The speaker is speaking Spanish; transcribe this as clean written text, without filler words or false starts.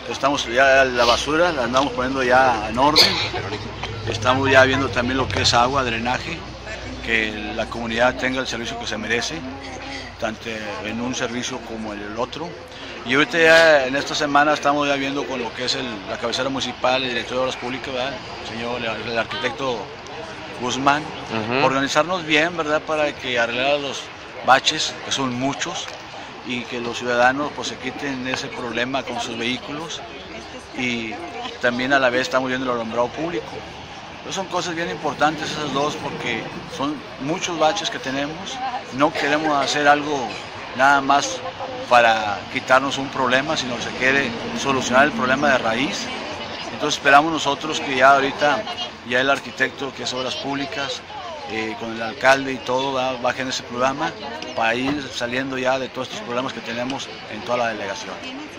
estamos ya la basura, la andamos poniendo ya en orden. Estamos ya viendo también lo que es agua, drenaje, que la comunidad tenga el servicio que se merece, tanto en un servicio como en el otro. Y ahorita ya en esta semana estamos ya viendo con lo que es la cabecera municipal, el director de Obras Públicas, ¿verdad? El arquitecto Guzmán, organizarnos bien, ¿verdad? Para que arreglar los baches, que son muchos, y que los ciudadanos pues se quiten ese problema con sus vehículos, y también a la vez estamos viendo el alumbrado público. Entonces son cosas bien importantes esas dos, porque son muchos baches que tenemos. No queremos hacer algo nada más para quitarnos un problema, sino que se quiere solucionar el problema de raíz. Entonces esperamos nosotros que ya ahorita ya el arquitecto que es Obras Públicas, con el alcalde y todo, bajen ese programa para ir saliendo ya de todos estos problemas que tenemos en toda la delegación.